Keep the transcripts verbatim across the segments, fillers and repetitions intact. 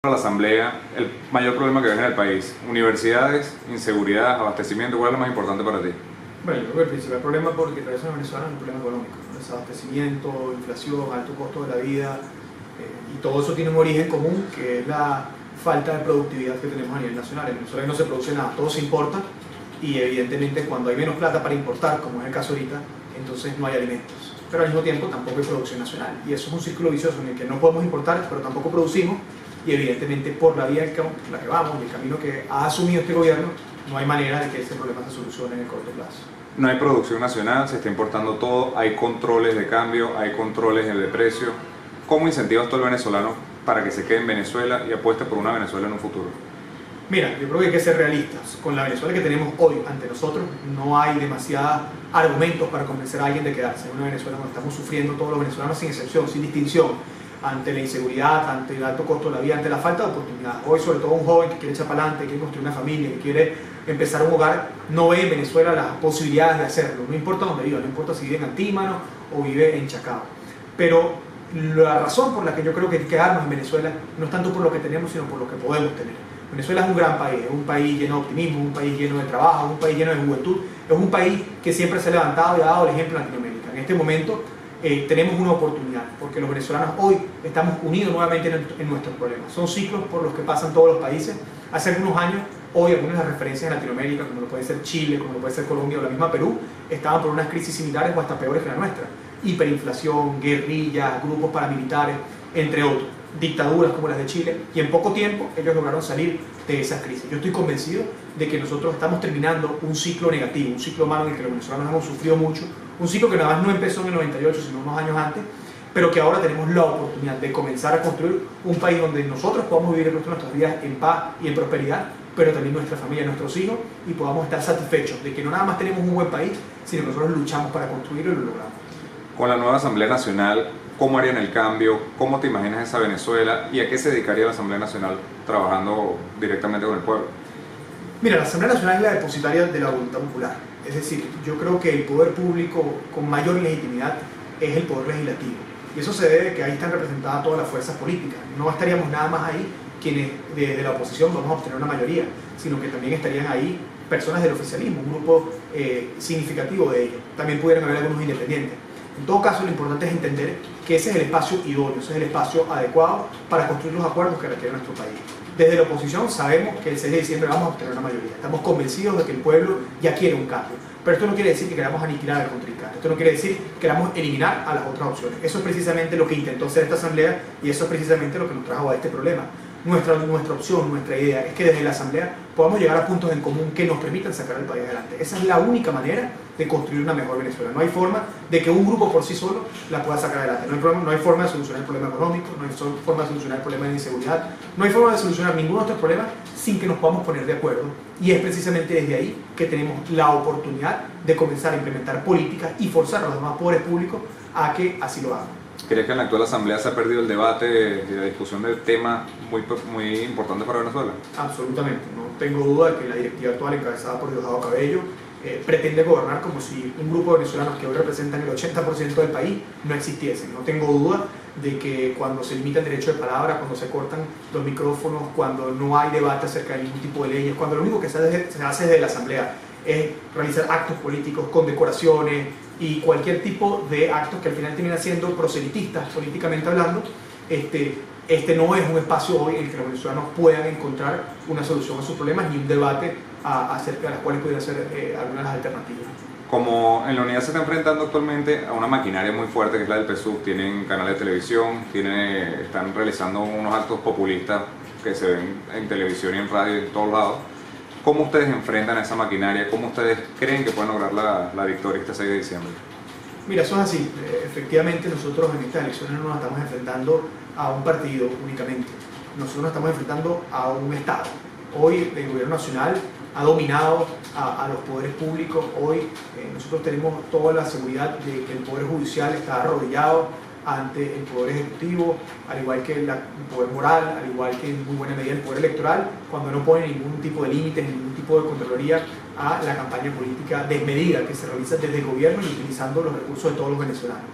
la Asamblea, el mayor problema que ves en el país, universidades, inseguridad, abastecimiento, ¿cuál es lo más importante para ti? Bueno, yo creo que el principal problema por el que atraviesa Venezuela es un problema económico, ¿no? Desabastecimiento, inflación, alto costo de la vida, eh, y todo eso tiene un origen común, que es la falta de productividad que tenemos a nivel nacional. En Venezuela no se produce nada, todo se importa, y evidentemente cuando hay menos plata para importar, como es el caso ahorita, entonces no hay alimentos. Pero al mismo tiempo tampoco hay producción nacional, y eso es un círculo vicioso en el que no podemos importar, pero tampoco producimos, y evidentemente por la vía por la que vamos, y el camino que ha asumido este gobierno, no hay manera de que ese problema se solucione en el corto plazo. No hay producción nacional, se está importando todo, hay controles de cambio, hay controles de precio. ¿Cómo incentivas tú al venezolano para que se quede en Venezuela y apueste por una Venezuela en un futuro? Mira, yo creo que hay que ser realistas. Con la Venezuela que tenemos hoy ante nosotros, no hay demasiados argumentos para convencer a alguien de quedarse en una Venezuela donde estamos sufriendo todos los venezolanos sin excepción, sin distinción, ante la inseguridad, ante el alto costo de la vida, ante la falta de oportunidad. Hoy, sobre todo un joven que quiere echar para adelante, que quiere construir una familia, que quiere empezar un hogar, no ve en Venezuela las posibilidades de hacerlo. No importa dónde viva, no importa si vive en Antímano o vive en Chacao. Pero la razón por la que yo creo que hay que quedarnos en Venezuela no es tanto por lo que tenemos, sino por lo que podemos tener. Venezuela es un gran país, es un país lleno de optimismo, un país lleno de trabajo, es un país lleno de juventud, es un país que siempre se ha levantado y ha dado el ejemplo en Latinoamérica. En este momento eh, tenemos una oportunidad, porque los venezolanos hoy estamos unidos nuevamente en, en nuestros problemas. Son ciclos por los que pasan todos los países. Hace algunos años, hoy algunas de las referencias en Latinoamérica, como lo puede ser Chile, como lo puede ser Colombia o la misma Perú, estaban por unas crisis similares o hasta peores que la nuestra. Hiperinflación, guerrillas, grupos paramilitares, entre otros. Dictaduras como las de Chile, y en poco tiempo ellos lograron salir de esas crisis. Yo estoy convencido de que nosotros estamos terminando un ciclo negativo, un ciclo malo en el que los venezolanos hemos sufrido mucho, un ciclo que nada más no empezó en el noventa y ocho, sino unos años antes, pero que ahora tenemos la oportunidad de comenzar a construir un país donde nosotros podamos vivir el resto de nuestras vidas en paz y en prosperidad, pero también nuestra familia, nuestros hijos, y podamos estar satisfechos de que no nada más tenemos un buen país, sino que nosotros luchamos para construirlo y lo logramos. Con la nueva Asamblea Nacional, ¿cómo harían el cambio? ¿Cómo te imaginas esa Venezuela? ¿Y a qué se dedicaría la Asamblea Nacional trabajando directamente con el pueblo? Mira, la Asamblea Nacional es la depositaria de la voluntad popular. Es decir, yo creo que el poder público con mayor legitimidad es el poder legislativo. Y eso se debe a que ahí están representadas todas las fuerzas políticas. No estaríamos nada más ahí quienes desde la oposición vamos a obtener una mayoría, sino que también estarían ahí personas del oficialismo, un grupo eh, significativo de ellos. También pudieran haber algunos independientes. En todo caso, lo importante es entender que ese es el espacio idóneo, ese es el espacio adecuado para construir los acuerdos que requiere nuestro país. Desde la oposición sabemos que el seis de diciembre vamos a obtener una mayoría. Estamos convencidos de que el pueblo ya quiere un cambio. Pero esto no quiere decir que queramos aniquilar al contrincante. Esto no quiere decir que queramos eliminar a las otras opciones. Eso es precisamente lo que intentó hacer esta asamblea, y eso es precisamente lo que nos trajo a este problema. Nuestra, nuestra opción, nuestra idea es que desde la asamblea podamos llegar a puntos en común que nos permitan sacar el país adelante. Esa es la única manera de construir una mejor Venezuela. No hay forma de que un grupo por sí solo la pueda sacar adelante. No hay, problema, no hay forma de solucionar el problema económico, no hay forma de solucionar el problema de inseguridad, no hay forma de solucionar ninguno de estos problemas sin que nos podamos poner de acuerdo. Y es precisamente desde ahí que tenemos la oportunidad de comenzar a implementar políticas y forzar a los demás poderes públicos a que así lo hagan. ¿Crees que en la actual asamblea se ha perdido el debate y la discusión del tema muy, muy importante para Venezuela? Absolutamente. No tengo duda de que la directiva actual, encabezada por Diosdado Cabello, eh, pretende gobernar como si un grupo de venezolanos que hoy representan el ochenta por ciento del país no existiesen. No tengo duda de que cuando se limita el derecho de palabra, cuando se cortan los micrófonos, cuando no hay debate acerca de ningún tipo de leyes, cuando lo único que se hace, se hace desde la asamblea es realizar actos políticos, condecoraciones y cualquier tipo de actos que al final terminan siendo proselitistas, políticamente hablando, este, este no es un espacio hoy en el que los venezolanos puedan encontrar una solución a sus problemas ni un debate a, acerca de las cuales pudieran ser eh, algunas de las alternativas. Como en la unidad se está enfrentando actualmente a una maquinaria muy fuerte que es la del P S U V, tienen canales de televisión, tiene, están realizando unos actos populistas que se ven en televisión y en radio y en todos lados. ¿Cómo ustedes enfrentan a esa maquinaria? ¿Cómo ustedes creen que pueden lograr la, la victoria este seis de diciembre? Mira, eso es así. Efectivamente, nosotros en estas elecciones no nos estamos enfrentando a un partido únicamente. Nosotros nos estamos enfrentando a un Estado. Hoy el gobierno nacional ha dominado a, a los poderes públicos. Hoy eh, nosotros tenemos toda la seguridad de que el Poder Judicial está arrodillado ante el Poder Ejecutivo, al igual que la, el Poder Moral, al igual que en muy buena medida el Poder Electoral, cuando no pone ningún tipo de límites, ningún tipo de contraloría a la campaña política desmedida que se realiza desde el gobierno y utilizando los recursos de todos los venezolanos.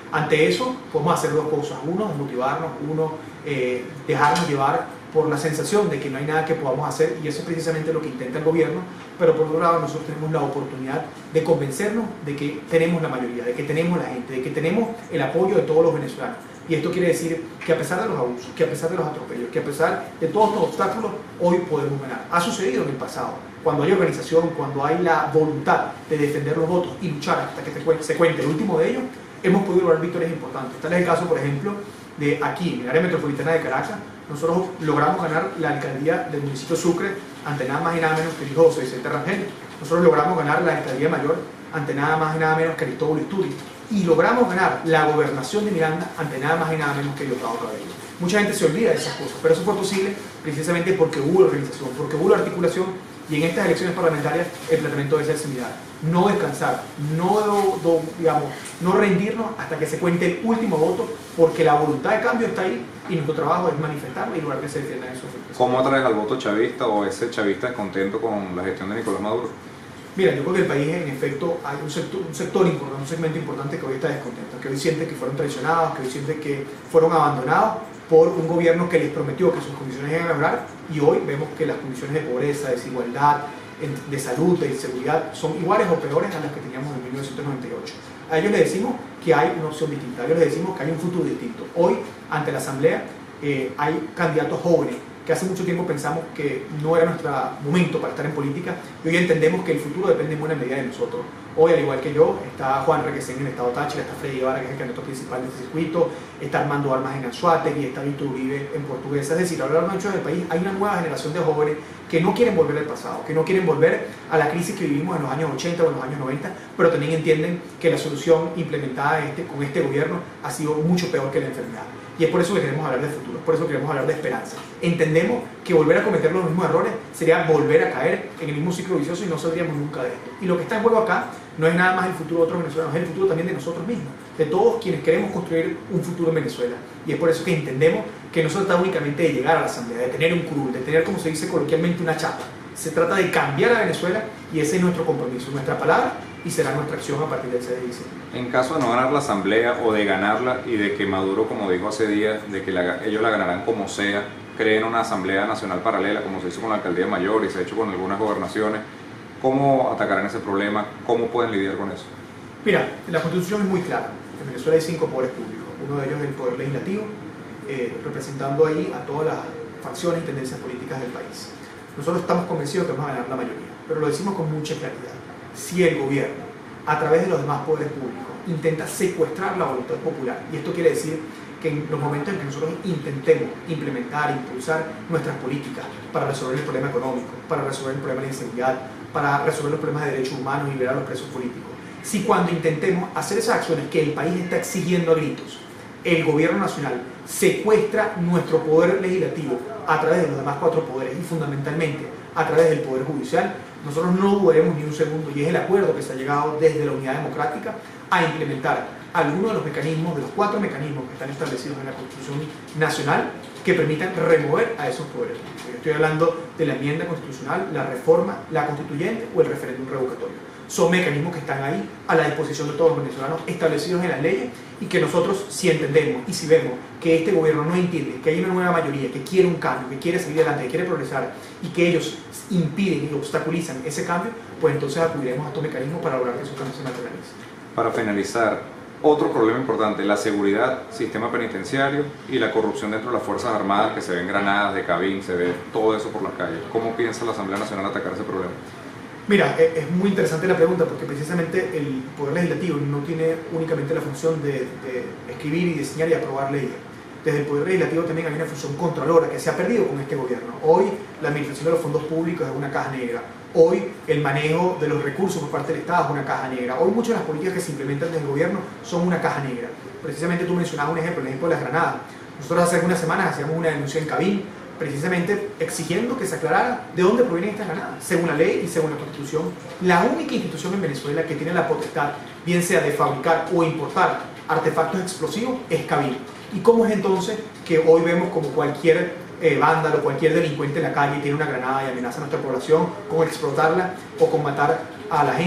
Ante eso podemos hacer dos cosas. Uno, motivarnos, uno, eh, dejarnos llevar por la sensación de que no hay nada que podamos hacer, y eso es precisamente lo que intenta el gobierno, pero por otro lado nosotros tenemos la oportunidad de convencernos de que tenemos la mayoría, de que tenemos la gente, de que tenemos el apoyo de todos los venezolanos. Y esto quiere decir que a pesar de los abusos, que a pesar de los atropellos, que a pesar de todos estos obstáculos, hoy podemos ganar. Ha sucedido en el pasado, cuando hay organización, cuando hay la voluntad de defender los votos y luchar hasta que se cuente el último de ellos, hemos podido lograr victorias importantes. Tal es el caso, por ejemplo, de aquí, en el área metropolitana de Caracas. Nosotros logramos ganar la alcaldía del municipio Sucre ante nada más y nada menos que el hijo José Vicente Rangel. Nosotros logramos ganar la alcaldía mayor ante nada más y nada menos que Cristóbal Isturi. Y logramos ganar la gobernación de Miranda ante nada más y nada menos que Diosdado Cabello. Mucha gente se olvida de esas cosas, pero eso fue posible precisamente porque hubo organización, porque hubo articulación, y en estas elecciones parlamentarias el planteamiento debe ser similar. No descansar, no, do, do, digamos, no rendirnos hasta que se cuente el último voto, porque la voluntad de cambio está ahí y nuestro trabajo es manifestarla y lograr que se defiendan esos intereses. ¿Cómo atraes al voto chavista o ese chavista descontento con la gestión de Nicolás Maduro? Mira, yo creo que el país, en efecto, hay un sector, un sector importante, un segmento importante que hoy está descontento, que hoy siente que fueron traicionados, que hoy siente que fueron abandonados por un gobierno que les prometió que sus condiciones iban a mejorar, y hoy vemos que las condiciones de pobreza, desigualdad, de salud, de inseguridad son iguales o peores a las que teníamos en mil novecientos noventa y ocho. A ellos les decimos que hay una opción distinta, a ellos les decimos que hay un futuro distinto. Hoy, ante la Asamblea, eh, hay candidatos jóvenes que hace mucho tiempo pensamos que no era nuestro momento para estar en política, y hoy entendemos que el futuro depende en buena medida de nosotros. Hoy, al igual que yo, está Juan Requesén en el estado Táchira, está Freddy Guevara, que es el candidato principal de este circuito, está Armando Armas en Anzoátegui, está Víctor Uribe en Portuguesa. Es decir, a lo largo ancho del país hay una nueva generación de jóvenes que no quieren volver al pasado, que no quieren volver a la crisis que vivimos en los años ochenta o en los años noventa, pero también entienden que la solución implementada este, con este gobierno ha sido mucho peor que la enfermedad. Y es por eso que queremos hablar de futuro, es por eso que queremos hablar de esperanza. Entendemos que volver a cometer los mismos errores sería volver a caer en el mismo ciclo vicioso y no saldríamos nunca de esto. Y lo que está en juego acá no es nada más el futuro de otros venezolanos, es el futuro también de nosotros mismos, de todos quienes queremos construir un futuro en Venezuela. Y es por eso que entendemos que no se trata únicamente de llegar a la Asamblea, de tener un curul, de tener, como se dice coloquialmente, una chapa. Se trata de cambiar a Venezuela, y ese es nuestro compromiso, nuestra palabra, y será nuestra acción a partir del seis de diciembre. En caso de no ganar la Asamblea o de ganarla y de que Maduro, como dijo hace días, de que la, ellos la ganarán como sea, creen una Asamblea Nacional paralela, como se hizo con la Alcaldía Mayor y se ha hecho con algunas gobernaciones, ¿cómo atacarán ese problema? ¿Cómo pueden lidiar con eso? Mira, la Constitución es muy clara. En Venezuela hay cinco poderes públicos. Uno de ellos es el poder legislativo, eh, representando ahí a todas las facciones y tendencias políticas del país. Nosotros estamos convencidos que vamos a ganar la mayoría, pero lo decimos con mucha claridad. Si el gobierno, a través de los demás poderes públicos, intenta secuestrar la voluntad popular, y esto quiere decir que en los momentos en que nosotros intentemos implementar, impulsar nuestras políticas para resolver el problema económico, para resolver el problema de la inseguridad, para resolver los problemas de derechos humanos y liberar a los presos políticos, si cuando intentemos hacer esas acciones que el país está exigiendo a gritos, el gobierno nacional secuestra nuestro poder legislativo a través de los demás cuatro poderes y fundamentalmente a través del poder judicial, nosotros no dudaremos ni un segundo, y es el acuerdo que se ha llegado desde la Unidad Democrática a implementar algunos de los mecanismos, de los cuatro mecanismos que están establecidos en la Constitución Nacional, que permitan remover a esos poderes. Estoy hablando de la enmienda constitucional, la reforma, la constituyente o el referéndum revocatorio. Son mecanismos que están ahí a la disposición de todos los venezolanos, establecidos en las leyes, y que nosotros, si entendemos y si vemos que este gobierno no entiende, que hay una nueva mayoría que quiere un cambio, que quiere salir adelante, que quiere progresar, y que ellos impiden y obstaculizan ese cambio, pues entonces acudiremos a estos mecanismos para lograr que esos cambios se materialicen. Para finalizar, otro problema importante, la seguridad, sistema penitenciario y la corrupción dentro de las Fuerzas Armadas, que se ven granadas de cabín, se ve todo eso por las calles. ¿Cómo piensa la Asamblea Nacional atacar ese problema? Mira, es muy interesante la pregunta, porque precisamente el Poder Legislativo no tiene únicamente la función de, de escribir y diseñar y aprobar leyes. Desde el Poder Legislativo también hay una función controlora que se ha perdido con este gobierno. Hoy la administración de los fondos públicos es una caja negra. Hoy el manejo de los recursos por parte del Estado es una caja negra. Hoy muchas de las políticas que se implementan desde el gobierno son una caja negra. Precisamente tú mencionabas un ejemplo, el ejemplo de las granadas. Nosotros hace algunas semanas hacíamos una denuncia en Cabín, precisamente exigiendo que se aclarara de dónde provienen estas granadas. Según la ley y según la Constitución, la única institución en Venezuela que tiene la potestad, bien sea de fabricar o importar artefactos explosivos, es Cabín. ¿Y cómo es entonces que hoy vemos como cualquier eh, vándalo, cualquier delincuente en la calle tiene una granada y amenaza a nuestra población con explotarla o con matar a la gente?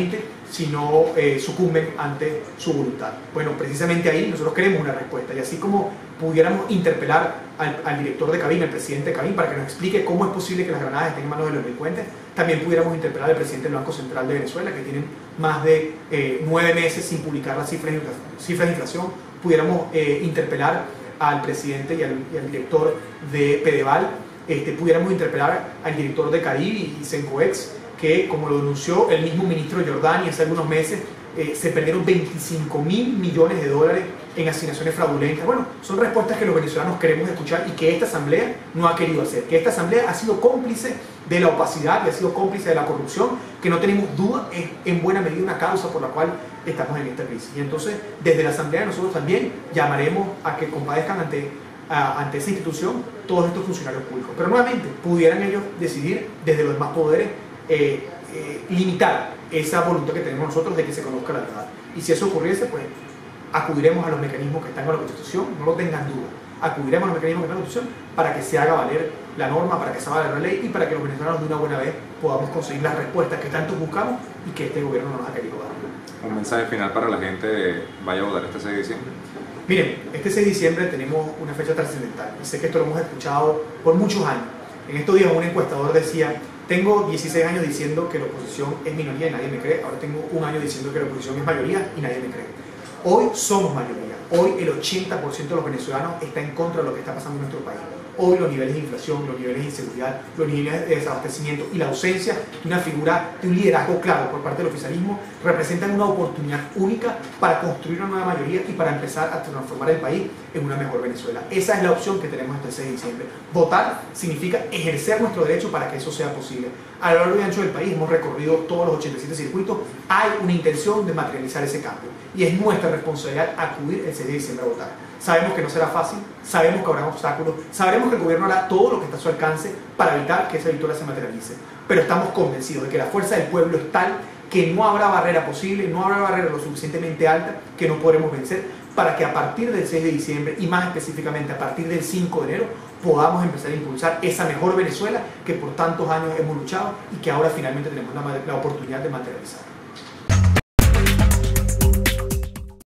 si no eh, sucumben ante su voluntad. Bueno, precisamente ahí nosotros queremos una respuesta, y así como pudiéramos interpelar al, al director de Cabin, al presidente de Cabin, para que nos explique cómo es posible que las granadas estén en manos de los delincuentes, también pudiéramos interpelar al presidente del Banco Central de Venezuela, que tienen más de eh, nueve meses sin publicar las cifras, cifras de inflación. Pudiéramos eh, interpelar al presidente y al, y al director de Pedeval, este, pudiéramos interpelar al director de Caribe y Sencoex, que, como lo denunció el mismo ministro Giordani hace algunos meses, eh, se perdieron veinticinco mil millones de dólares en asignaciones fraudulentas. Bueno, son respuestas que los venezolanos queremos escuchar y que esta asamblea no ha querido hacer, que esta asamblea ha sido cómplice de la opacidad y ha sido cómplice de la corrupción, que no tenemos duda es en buena medida una causa por la cual estamos en esta crisis. Y entonces, desde la asamblea nosotros también llamaremos a que compadezcan ante, a, ante esa institución todos estos funcionarios públicos. Pero nuevamente, pudieran ellos decidir desde los demás poderes Eh, eh, limitar esa voluntad que tenemos nosotros de que se conozca la verdad. Y si eso ocurriese, pues acudiremos a los mecanismos que están en la Constitución, no lo tengan duda, acudiremos a los mecanismos que están en la Constitución para que se haga valer la norma, para que se haga valer la ley y para que los venezolanos de una buena vez podamos conseguir las respuestas que tanto buscamos y que este gobierno no nos ha querido dar. Un mensaje final para la gente: vaya a votar este seis de diciembre. Miren, este seis de diciembre tenemos una fecha trascendental y sé que esto lo hemos escuchado por muchos años. En estos días un encuestador decía: tengo dieciséis años diciendo que la oposición es minoría y nadie me cree. Ahora tengo un año diciendo que la oposición es mayoría y nadie me cree. Hoy somos mayoría. Hoy el ochenta por ciento de los venezolanos está en contra de lo que está pasando en nuestro país. Hoy los niveles de inflación, los niveles de inseguridad, los niveles de desabastecimiento y la ausencia de una figura de un liderazgo claro por parte del oficialismo representan una oportunidad única para construir una nueva mayoría y para empezar a transformar el país en una mejor Venezuela. Esa es la opción que tenemos hasta el seis de diciembre. Votar significa ejercer nuestro derecho para que eso sea posible. A lo largo y ancho del país hemos recorrido todos los ochenta y siete circuitos. Hay una intención de materializar ese cambio y es nuestra responsabilidad acudir el seis de diciembre a votar. Sabemos que no será fácil, sabemos que habrá obstáculos, sabremos que el gobierno hará todo lo que está a su alcance para evitar que esa victoria se materialice, pero estamos convencidos de que la fuerza del pueblo es tal que no habrá barrera posible, no habrá barrera lo suficientemente alta que no podremos vencer, para que a partir del seis de diciembre y más específicamente a partir del cinco de enero podamos empezar a impulsar esa mejor Venezuela que por tantos años hemos luchado y que ahora finalmente tenemos la, la oportunidad de materializar.